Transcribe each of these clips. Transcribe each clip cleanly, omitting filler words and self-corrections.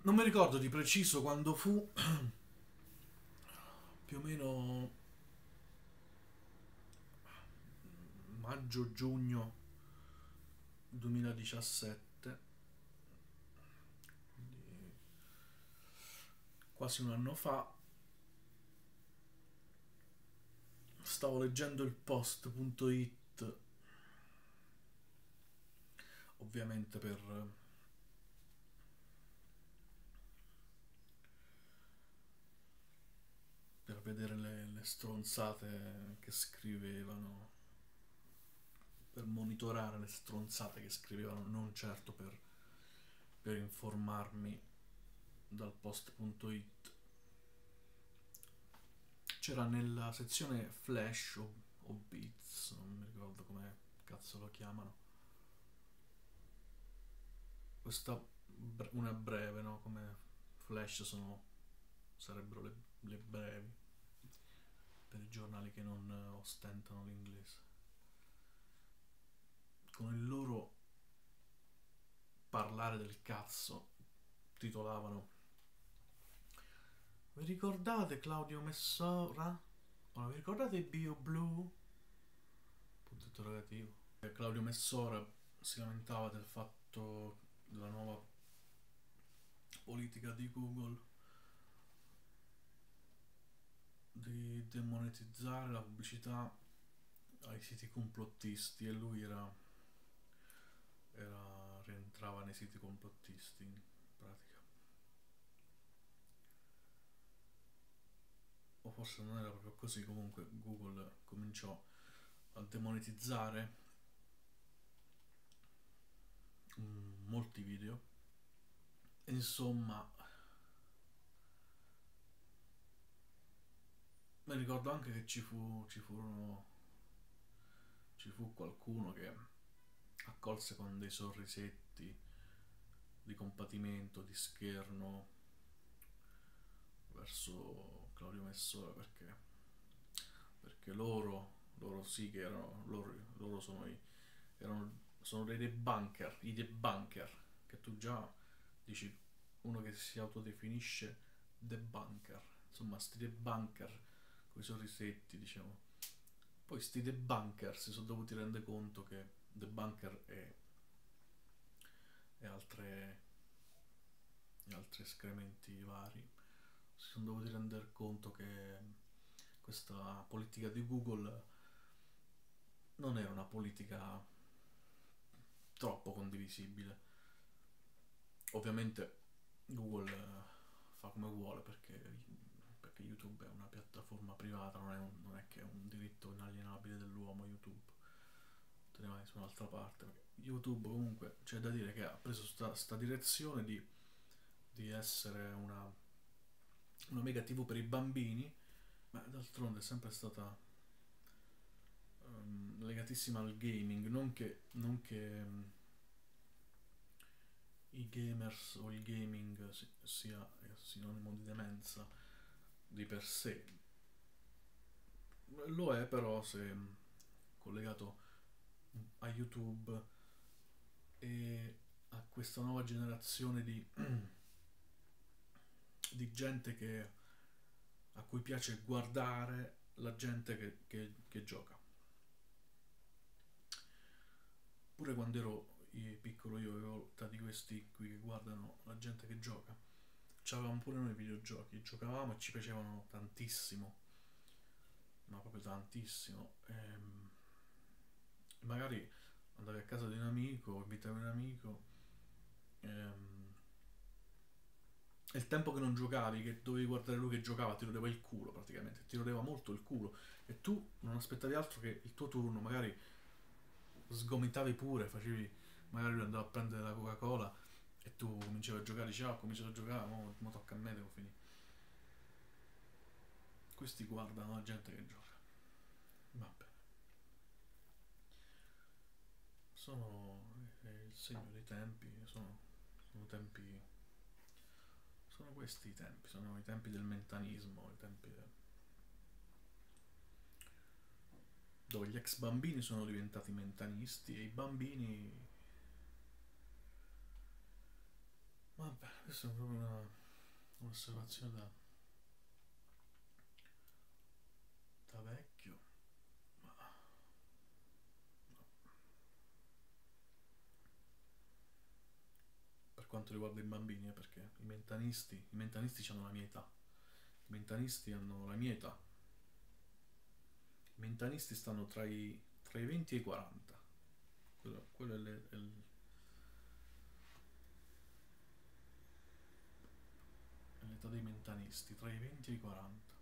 Non mi ricordo di preciso quando fu, più o meno maggio-giugno 2017, quindi quasi un anno fa. Stavo leggendo il post.it, ovviamente per vedere le stronzate che scrivevano, per monitorare le stronzate che scrivevano, non certo per informarmi dal post.it. C'era nella sezione Flash o Bits, non mi ricordo come cazzo lo chiamano, questa una breve, no? Come Flash sarebbero le brevi per i giornali che non ostentano l'inglese. Con il loro parlare del cazzo titolavano: vi ricordate Claudio Messora? O vi ricordate Bio Blu? Punto interrogativo. Claudio Messora si lamentava del fatto della nuova politica di Google di demonetizzare la pubblicità ai siti complottisti, e lui rientrava nei siti complottisti in pratica. O forse non era proprio così, comunque Google cominciò a demonetizzare molti video. Insomma, mi ricordo anche che ci fu qualcuno che accolse con dei sorrisetti di compatimento, di scherno verso Claudio Messora, perché loro sì che loro sono dei debunker, i debunker, che tu già dici uno che si autodefinisce debunker, insomma sti debunker con i sorrisetti, diciamo. Poi sti debunker si sono dovuti rendere conto che debunker e altri escrementi vari, si sono dovuti rendere conto che questa politica di Google non era una politica troppo condivisibile. Ovviamente Google fa come vuole, perché YouTube è una piattaforma privata, non è che è un diritto inalienabile dell'uomo. YouTube te ne vai su un'altra parte. YouTube comunque c'è da dire che ha preso sta direzione di essere una mega TV per i bambini, ma d'altronde è sempre stata legatissima al gaming. Non che i gamers o il gaming sia sinonimo di demenza di per sé. Lo è però se collegato a YouTube e a questa nuova generazione di gente a cui piace guardare la gente che gioca. Pure quando ero piccolo io avevo l'età di questi qui che guardano la gente che gioca. C'avevamo pure noi videogiochi, giocavamo e ci piacevano tantissimo, ma proprio tantissimo. Magari andavi a casa di un amico, invitavi un amico, ehm, e il tempo che non giocavi, che dovevi guardare lui che giocava, ti rodeva il culo praticamente, ti rodeva molto il culo, e tu non aspettavi altro che il tuo turno, magari sgomitavi pure, magari lui andava a prendere la Coca-Cola e tu cominciavi a giocare, dici: ah, ho cominciato a giocare, mo tocca a me, devo finire. Questi guardano la gente che gioca. Vabbè, sono il segno dei tempi, sono tempi, sono questi i tempi, sono i tempi del mentanismo, i tempi dove gli ex bambini sono diventati mentanisti e i bambini, Vabbè, questa è proprio un'osservazione da vecchio, ma per quanto riguarda i bambini, perché i mentanisti hanno la mia età, i mentanisti hanno la mia età, i mentanisti stanno tra i 20 e i 40, quello è l'età dei mentanisti, tra i 20 e i 40.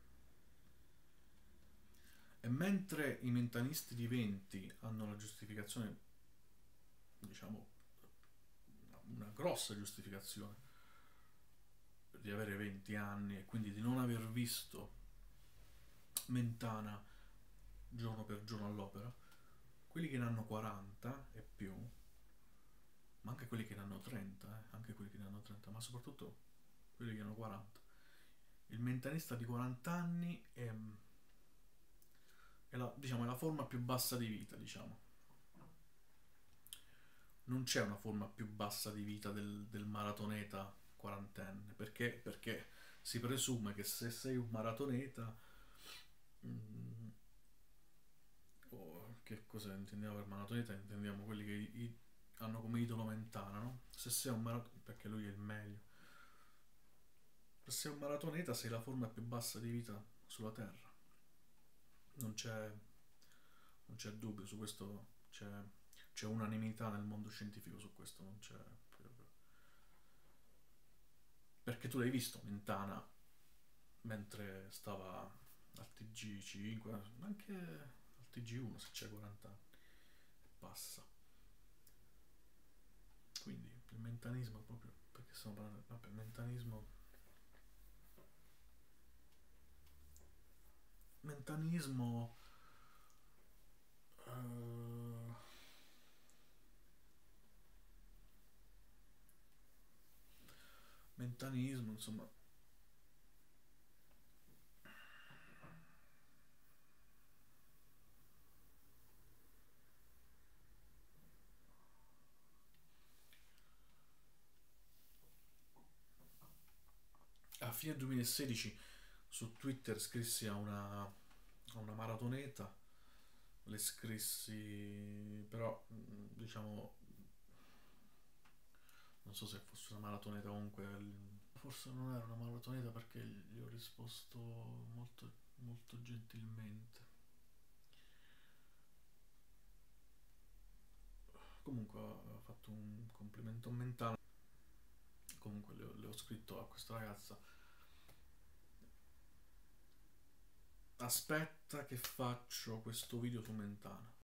E mentre i mentanisti di 20 hanno la giustificazione, diciamo, una grossa giustificazione di avere 20 anni e quindi di non aver visto Mentana giorno per giorno all'opera, quelli che ne hanno 40 e più, ma anche quelli che ne hanno 30, anche quelli che ne hanno 30, ma soprattutto quelli che hanno 40. Il mentalista di 40 anni diciamo, è la forma più bassa di vita, diciamo. Non c'è una forma più bassa di vita del maratoneta quarantenne, perché si presume che se sei un maratoneta, mm, che cosa intendiamo per maratoneta? Intendiamo quelli che hanno come idolo Mentana, no? Se sei un maratoneta, perché lui è il meglio. Se sei un maratoneta sei la forma più bassa di vita sulla Terra. Non c'è, non c'è dubbio su questo, c'è unanimità nel mondo scientifico su questo, non c'è proprio. Perché tu l'hai visto Mentana mentre stava al TG5, anche al TG1 se c'è 40 anni e passa. Quindi il mentanismo proprio, perché stiamo parlando, vabbè, mentanismo, eh, mentanismo, insomma, a fine 2016 su Twitter scrissi a una maratoneta, le scrissi, però diciamo, non so se fosse una maratoneta comunque, forse non era una maratoneta perché gli ho risposto molto, molto gentilmente. Comunque ho fatto un complimento mentale, comunque le ho scritto a questa ragazza: aspetta che faccio questo video su Mentana.